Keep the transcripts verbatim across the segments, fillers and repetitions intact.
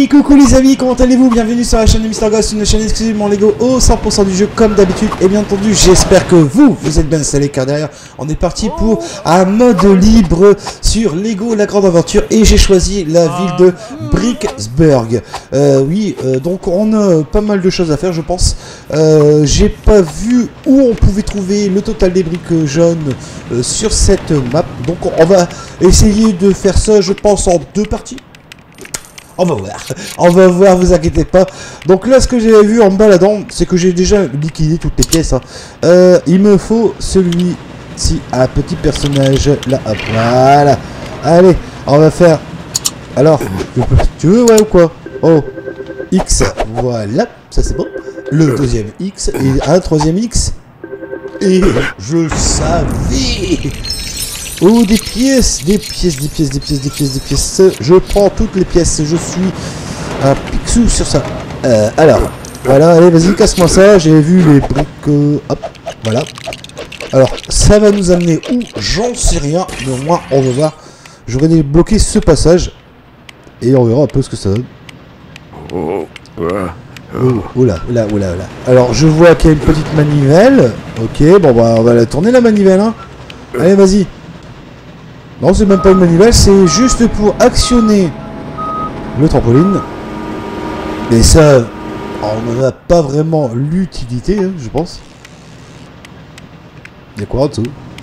Hey, coucou les amis, comment allez-vous? Bienvenue sur la chaîne de Mister Ghost, une chaîne exclusivement Lego au cent pour cent du jeu comme d'habitude. Et bien entendu, j'espère que vous, vous êtes bien installés car derrière, on est parti pour un mode libre sur Lego La Grande Aventure. Et j'ai choisi la ville de Bricksburg. Euh, oui, euh, donc on a pas mal de choses à faire, je pense. Euh, j'ai pas vu où on pouvait trouver le total des briques jaunes euh, sur cette map. Donc on va essayer de faire ça, je pense, en deux parties. On va voir, on va voir, vous inquiétez pas. Donc là, ce que j'ai vu en me baladant, c'est que j'ai déjà liquidé toutes les pièces. Hein. Euh, il me faut celui-ci, un petit personnage. Là, hop, voilà. Allez, on va faire... Alors, tu veux, ouais, ou quoi? Oh, X, voilà, ça c'est bon. Le deuxième X, et un troisième X. Et je savais... Oh, des pièces, des pièces, des pièces, des pièces, des pièces, des pièces. Je prends toutes les pièces. Je suis un pixou sur ça. Euh, alors, voilà, allez, vas-y, casse-moi ça. J'ai vu les briques. Euh, hop, voilà. Alors, ça va nous amener où? J'en sais rien. Mais au moins, on va voir. Je vais débloquer ce passage. Et on verra un peu ce que ça donne. Oh, oula, oula, oula, oula. Alors, je vois qu'il y a une petite manivelle. Ok, bon, bah, on va la tourner, la manivelle, hein. Allez, vas-y. Non, c'est même pas une manivelle, c'est juste pour actionner le trampoline. Et ça, on n'en a pas vraiment l'utilité, hein, je pense. Il y a quoi en dessous?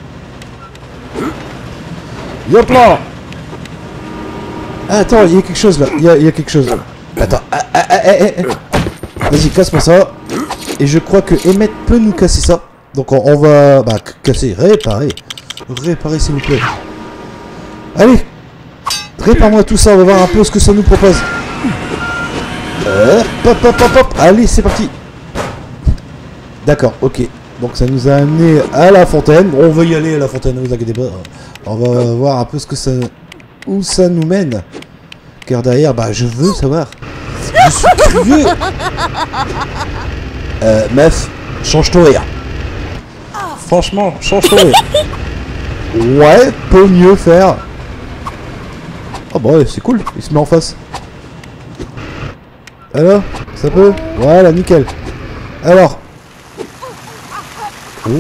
Yop là! Ah, attends, il y a quelque chose là, il y a, il y a quelque chose là. Attends, ah, ah, ah, ah, ah. Vas-y, casse-moi ça. Et je crois que Emmett peut nous casser ça. Donc on, on va bah, casser, réparer. Réparer s'il vous plaît. Allez, répare-moi tout ça, on va voir un peu ce que ça nous propose. Euh, pop, pop, pop, pop. Allez, c'est parti. D'accord, ok. Donc ça nous a amené à la fontaine. On va y aller à la fontaine, ne vous inquiétez pas. On va voir un peu ce que ça, où ça nous mène. Car derrière, bah je veux savoir. Je suis curieux. Euh, meuf, change ton rire. Franchement, change ton rire. Ouais, peut mieux faire. Oh bah ouais, c'est cool, il se met en face. Alors, ça peut? Voilà, nickel. Alors. Ouh.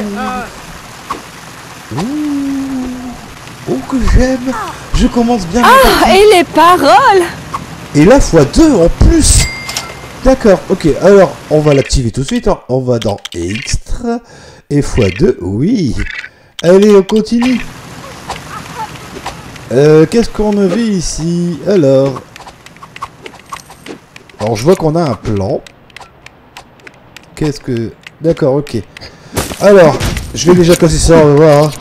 Ouh. Oh, que j'aime. Je commence bien. Ah, et les paroles. Et là, fois deux en plus. D'accord, ok. Alors, on va l'activer tout de suite. Hein. On va dans Extra. Et fois deux, oui. Allez, on continue. Euh, qu'est-ce qu'on avait ici? Alors... Alors, je vois qu'on a un plan. Qu'est-ce que... D'accord, ok. Alors, je vais déjà casser ça, on va voir. Hein.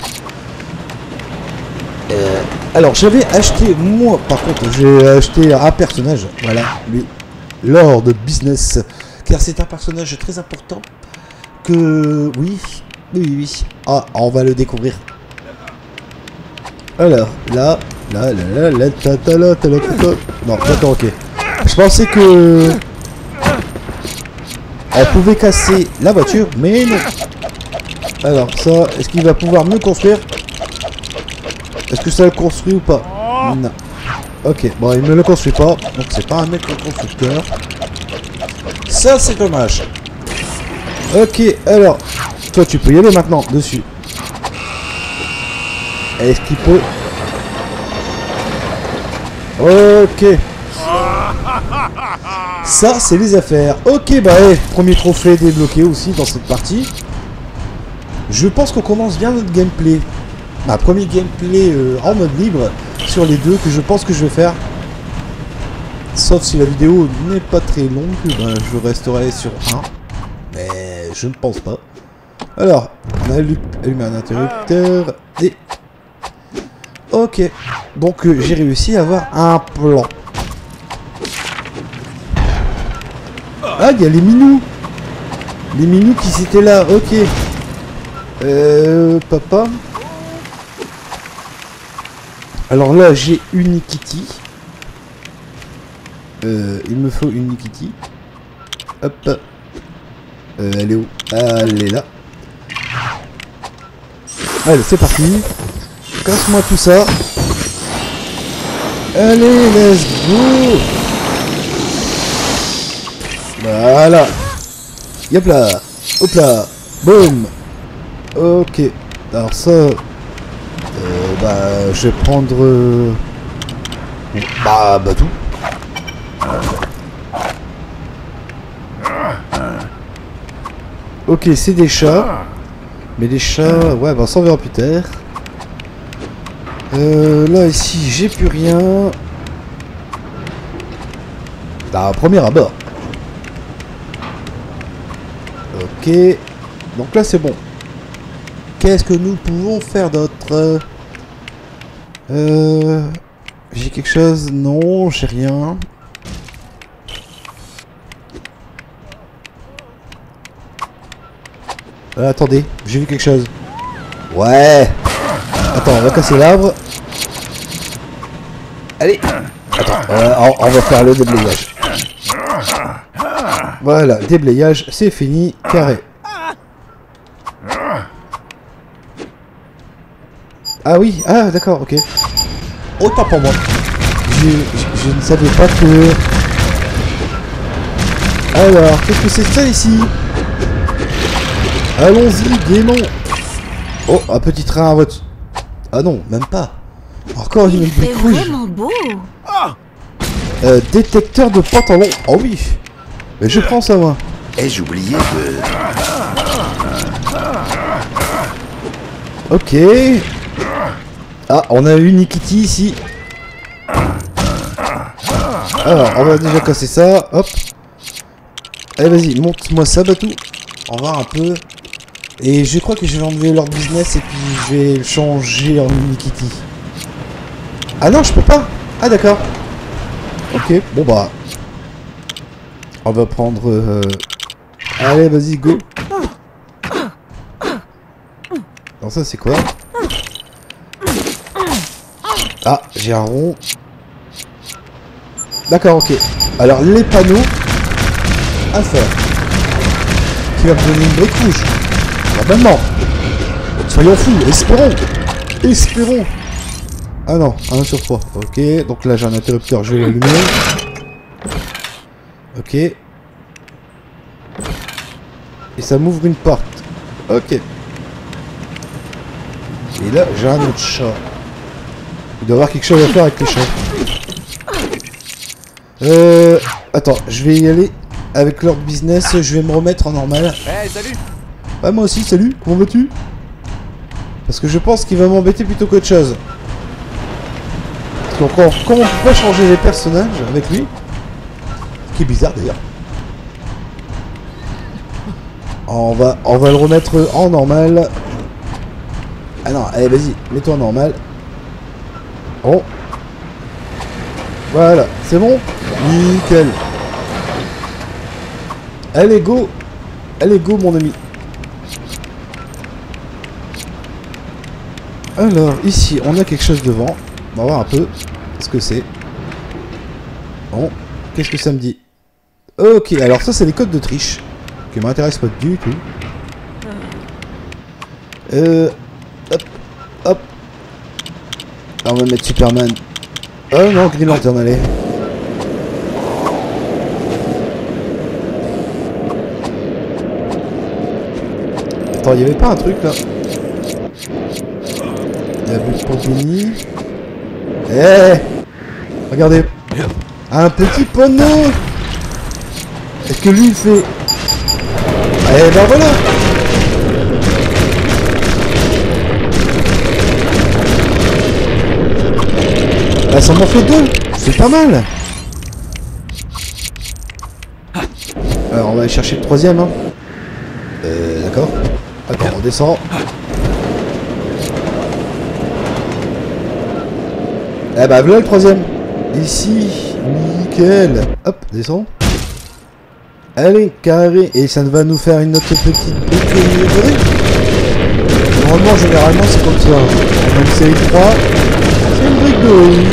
Euh, alors, j'avais acheté, moi, par contre, j'ai acheté un personnage. Voilà, lui. Lord Business. Car c'est un personnage très important. Que... Oui... Oui, oui. Ah, on va le découvrir. Alors, là, là, là, là, là, ta, ta, là, ta, là, ta, ta. Non, d'accord, ok. Je pensais que... On pouvait casser la voiture, mais non. Alors, ça, est-ce qu'il va pouvoir me construire? Est-ce que ça le construit ou pas? Non. Ok, bon, il me le construit pas. Donc, c'est pas un mec constructeur. Ça, c'est dommage. Ok, alors... Toi, tu peux y aller maintenant, dessus. Est-ce qu'il peut... Ok. Ça, c'est les affaires. Ok, bah, ouais, premier trophée débloqué aussi dans cette partie. Je pense qu'on commence bien notre gameplay. Ma premier gameplay euh, en mode libre sur les deux que je pense que je vais faire. Sauf si la vidéo n'est pas très longue, ben, je resterai sur un. Mais je ne pense pas. Alors, on a allumé un interrupteur et... Ok, donc euh, j'ai réussi à avoir un plan. Ah, il y a les minous. Les minous qui étaient là, ok. Euh, papa. Alors là, j'ai une Nikiti. Euh, il me faut une Nikiti. Hop. Euh, elle est où? Ah, elle est là. Allez, c'est parti. Casse-moi tout ça. Allez, let's go. Voilà. Yop là. Hop là. Boum. Ok. Alors ça... Euh, bah, je vais prendre... Euh... Bah, bah tout. Ok, c'est des chats. Mais des chats... Ouais, bah ça on verra plus tard. Euh, là, ici, j'ai plus rien. Ah, premier abord. Ok. Donc là, c'est bon. Qu'est-ce que nous pouvons faire d'autre? Euh... J'ai quelque chose? Non, j'ai rien. Euh, attendez, j'ai vu quelque chose. Ouais. Attends, on va casser l'arbre. Allez. Attends, euh, on, on va faire le déblayage. Voilà, déblayage, c'est fini, carré. Ah oui, ah d'accord, ok. Autant pour moi. Je, je, je ne savais pas que... Alors, qu'est-ce que c'est ça ici? Allons-y, gaiement. Oh, un petit train à voiture. Ah non, même pas. Encore une brique rouge. C'est vraiment beau. Euh, détecteur de pantalon. Oh oui. Mais je prends ça, moi. Ai-je oublié de... Ok. Ah, on a eu Nikiti ici. Alors, on va déjà casser ça. Hop. Allez, vas-y, monte-moi ça, Batou. On va voir un peu. Et je crois que je vais enlever leur business et puis je vais le changer en Nikiti. Ah non, je peux pas. Ah d'accord. Ok, bon bah. On va prendre... Euh... Allez, vas-y, go. Alors ça, c'est quoi? Ah, j'ai un rond. D'accord, ok. Alors, les panneaux à faire. Qui va me donner une brique rouge. Normalement. Soyons fous, espérons. Espérons. Ah non, un sur trois. Ok, donc là j'ai un interrupteur, je vais l'allumer. Ok. Et ça m'ouvre une porte. Ok. Et là j'ai un autre chat. Il doit y avoir quelque chose à faire avec les chats. Euh... Attends, je vais y aller avec leur business, je vais me remettre en normal. Hey, salut. Ah moi aussi, salut, comment vas-tu? Parce que je pense qu'il va m'embêter plutôt qu'autre chose. Donc on, comme on peut pas changer les personnages avec lui, ce qui est bizarre d'ailleurs. On va, on va le remettre en normal. Ah non, allez vas-y, mets-toi en normal. Oh. Voilà, c'est bon? Nickel. Allez go. Allez go mon ami. Alors, ici, on a quelque chose devant. On va voir un peu ce que c'est. Bon, qu'est-ce que ça me dit? Ok, alors ça, c'est les codes de triche. Qui m'intéressent pas du tout. Euh... Hop, hop. Là, on va mettre Superman. Oh non, Green Lantern, allez. Attends, il y avait pas un truc, là? Il y a plus pour Benny. Eh, regardez. Un petit panneau. Est-ce que lui il fait... Eh ben voilà. Ah, ça m'en fait deux. C'est pas mal. Alors on va aller chercher le troisième. Hein. Euh, d'accord. Attends, on descend. Eh bah voilà le troisième. Ici, nickel. Hop, descend. Allez, carré. Et ça va nous faire une autre petite brique dorée. Normalement, généralement, c'est comme ça. On a une série trois. C'est une brique dorée.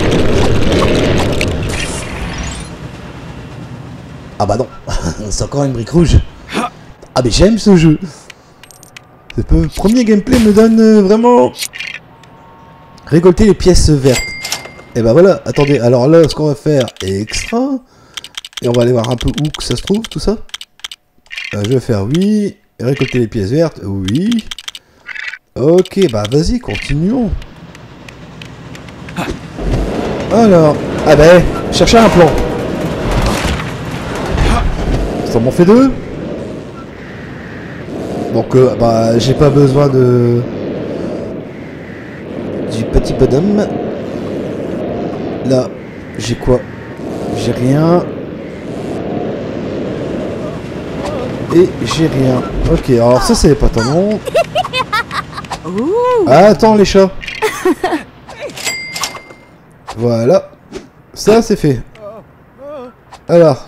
Ah bah non. C'est encore une brique rouge. Ah mais j'aime ce jeu. Le premier gameplay me donne vraiment... récolter les pièces vertes. Et bah voilà, attendez, alors là, ce qu'on va faire, extra, Et on va aller voir un peu où que ça se trouve, tout ça. Euh, je vais faire oui. Récolter les pièces vertes, oui. Ok, bah vas-y, continuons. Alors, ah bah, chercher un plan. Ça m'en fait deux. Donc, euh, bah, j'ai pas besoin de... du petit bonhomme. Là, j'ai quoi? J'ai rien. Et j'ai rien. Ok, alors ça, c'est pas ton nom. Ah, attends, les chats. Voilà. Ça, c'est fait. Alors.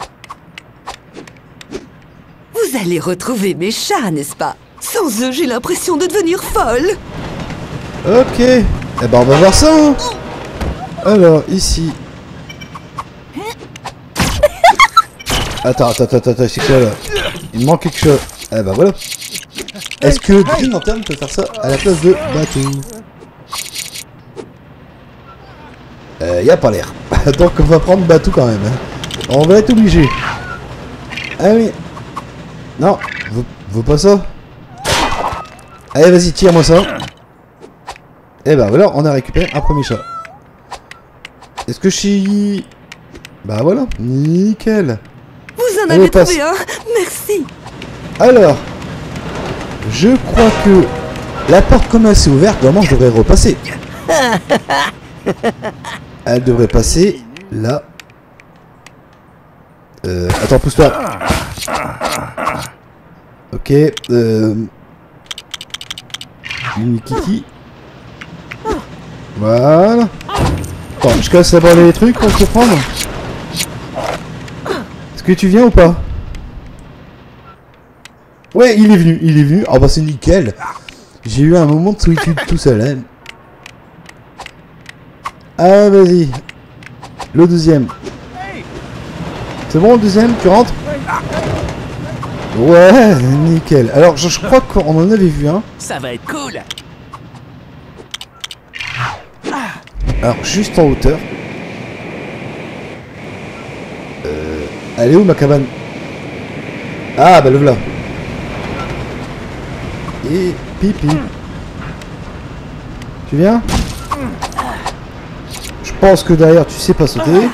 Vous allez retrouver mes chats, n'est-ce pas? Sans eux, j'ai l'impression de devenir folle. Ok. Eh ben, on va voir ça. Hein. Alors, ici. Attends, attends, attends, attends, c'est quoi là? Il me manque quelque chose. Eh ben voilà. Est-ce que Green Lantern peut faire ça à la place de Batou? Euh, y a pas l'air. Donc on va prendre Batou quand même. On va être obligé. Allez. Non, veux, veux pas ça? Allez, vas-y, tire-moi ça. Et ben voilà, on a récupéré un premier chat. Est-ce que je suis... Bah voilà, nickel. Vous en Allez, avez passe. trouvé un? Merci. Alors, je crois que la porte comme elle s'est ouverte, normalement je devrais repasser. Elle devrait passer là. Euh, attends, pousse-toi. Ok. Euh... Une Kiki. Voilà. Attends, je casse d'abord les trucs pour te prendre. Est-ce que tu viens ou pas? Ouais, il est venu, il est venu. Ah bah c'est nickel. J'ai eu un moment de solitude tout seul. Hein. Ah vas-y. Le deuxième. C'est bon le deuxième? Tu rentres? Ouais, nickel. Alors je, je crois qu'on en avait vu un. Ça va être cool. Alors juste en hauteur. Euh, elle est où ma cabane? Ah bah le voilà. Et pipi. Tu viens? Je pense que derrière tu sais pas sauter.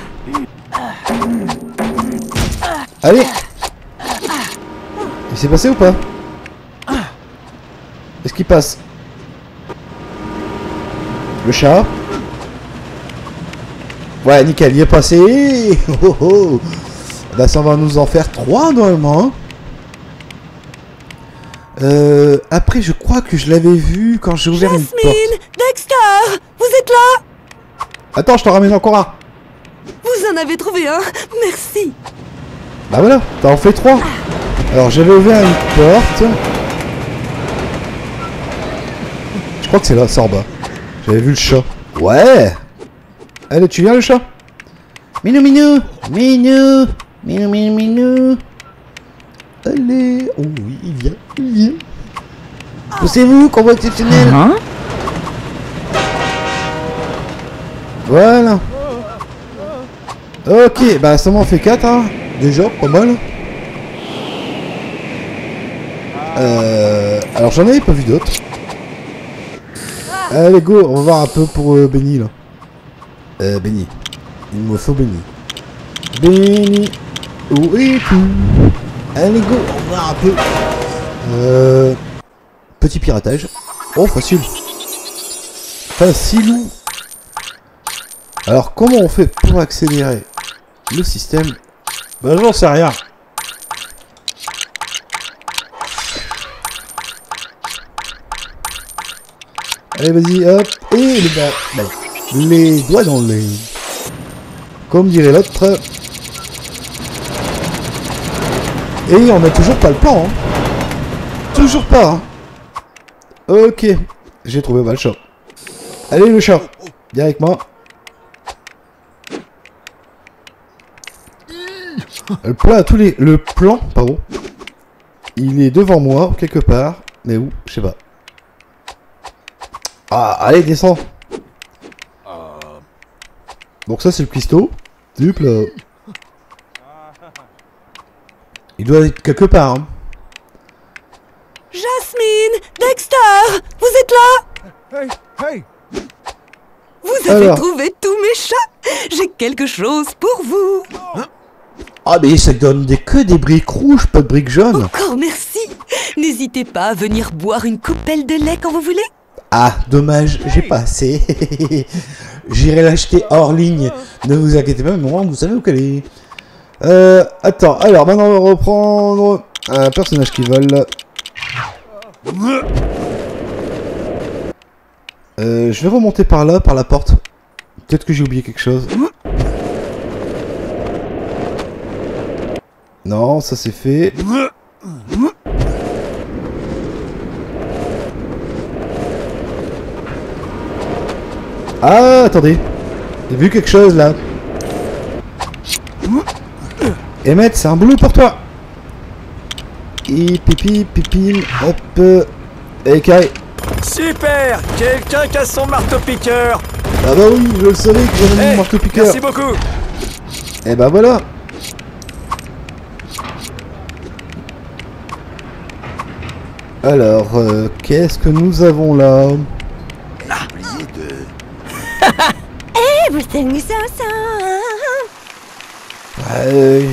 Allez. Il s'est passé ou pas? Est-ce qu'il passe? Le chat. Ouais nickel, il est passé. Oh, oh. Bah ça va nous en faire trois normalement. Euh, après, je crois que je l'avais vu quand j'ai ouvert une porte. Jasmine, Dexter, vous êtes là? Attends, je t'en ramène encore un. Vous en avez trouvé un? Merci. Bah voilà, t'as en fait trois. Alors, j'avais ouvert une porte. Je crois que c'est là, ça en bas. J'avais vu le chat. Ouais. Allez, tu viens le chat? Minou, minou, minou, minou, minou, minou. Allez. Oh oui, il vient, il vient. Poussez-vous, combat exceptionnel. Hein? Voilà. Ok, bah ça m'en fait quatre, hein. Déjà, pas mal. Euh, alors j'en avais pas vu d'autres. Allez, go, on va voir un peu pour euh, Benny, là. Euh, Benny. Il me faut Benny. Benny. Où es-tu? Allez, go, on va voir un peu. Euh... Petit piratage. Oh, facile. Facile. Alors, comment on fait pour accélérer le système? Bah, j'en sais rien. Allez, vas-y, hop. Et le bas. Bah, les doigts dans les... Comme dirait l'autre. Et on n'a toujours pas le plan. Hein. Toujours pas. Hein. Ok. J'ai trouvé bah, le chat. Allez, le chat. Viens avec moi. Le plan, tous les... le plan, pardon, il est devant moi, quelque part, mais où, je sais pas. Ah, allez, descends. Donc ça, c'est le cuistot. Dup, là. Il doit être quelque part. Hein. Jasmine, Dexter, vous êtes là? Hey, hey. Vous avez Alors. trouvé tous mes chats. J'ai quelque chose pour vous. Ah mais ça donne des, que des briques rouges, pas de briques jaunes. Encore merci. N'hésitez pas à venir boire une coupelle de lait quand vous voulez. Ah, dommage, j'ai pas assez. J'irai l'acheter hors ligne. Ne vous inquiétez pas, mais moi, vous savez où qu'elle est. Euh, attends, alors maintenant on va reprendre un personnage qui vole. Euh, je vais remonter par là, par la porte. Peut-être que j'ai oublié quelque chose. Non, ça c'est fait. Ah, attendez. J'ai vu quelque chose là. Emmett, c'est un boulot pour toi. Et pipi, pipi, hop. Et carré. Super. Quelqu'un qui a son marteau-piqueur. Ah bah oui, je le savais que j'avais mon Hey, marteau-piqueur. merci beaucoup. Et bah voilà. Alors, euh, qu'est-ce que nous avons là? Oublié de... Everything is awesome. Euh,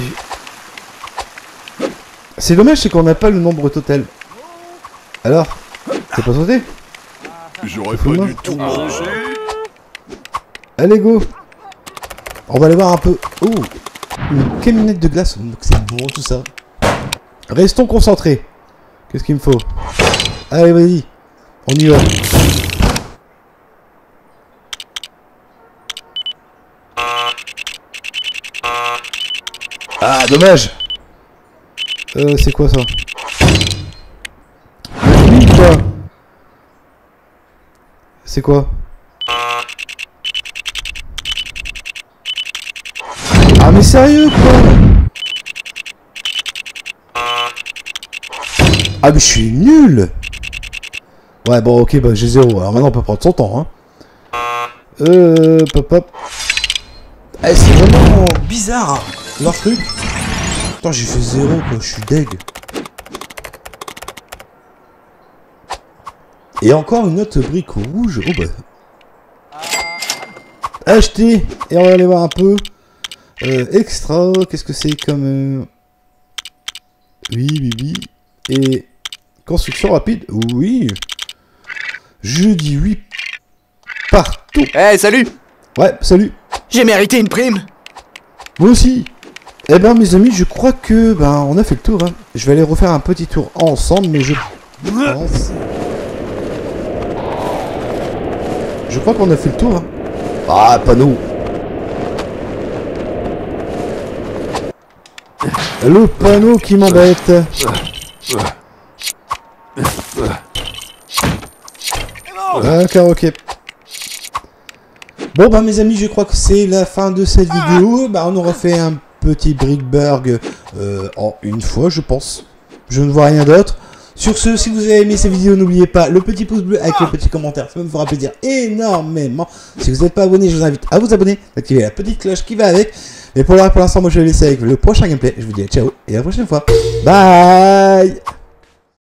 C'est dommage, c'est qu'on n'a pas le nombre total. Alors, t'as pas sauté? J'aurais pas du tout mangé. Allez, go. On va aller voir un peu. Oh, une camionnette de glace. Donc c'est bon tout ça. Restons concentrés. Qu'est-ce qu'il me faut? Allez, vas-y. On y va. Ah, dommage. Euh, c'est quoi ça? Oui, quoi? C'est quoi? Ah mais sérieux quoi? Ah mais je suis nul. Ouais bon ok bah j'ai zéro. Alors maintenant on peut prendre son temps hein. Euh pop pop. Eh, c'est vraiment bizarre hein, leur truc. Attends j'ai fait zéro quoi, je suis deg. Et encore une autre brique rouge. Oh bah. Acheter. Et on va aller voir un peu. Euh, extra, qu'est-ce que c'est comme... Euh... Oui, oui, oui. Et... Construction rapide, oui. Je dis oui. Partout. Eh, hey, salut. Ouais, salut. J'ai mérité une prime. Moi aussi. Eh ben, mes amis, je crois que... Ben, on a fait le tour, hein. Je vais aller refaire un petit tour ensemble, mais je pense... Je crois qu'on a fait le tour, hein. Ah, pas nous. Le panneau qui m'embête. D'accord, ok. Bon bah mes amis, je crois que c'est la fin de cette vidéo. Bah on aura fait un petit Brickburg euh, en une fois, je pense. Je ne vois rien d'autre. Sur ce, si vous avez aimé cette vidéo, n'oubliez pas le petit pouce bleu avec le petit commentaire. Ça me fera plaisir énormément. Si vous n'êtes pas abonné, je vous invite à vous abonner, d'activer la petite cloche qui va avec. Mais pour l'instant, moi je vais laisser avec le prochain gameplay. Je vous dis ciao et à la prochaine fois. Bye.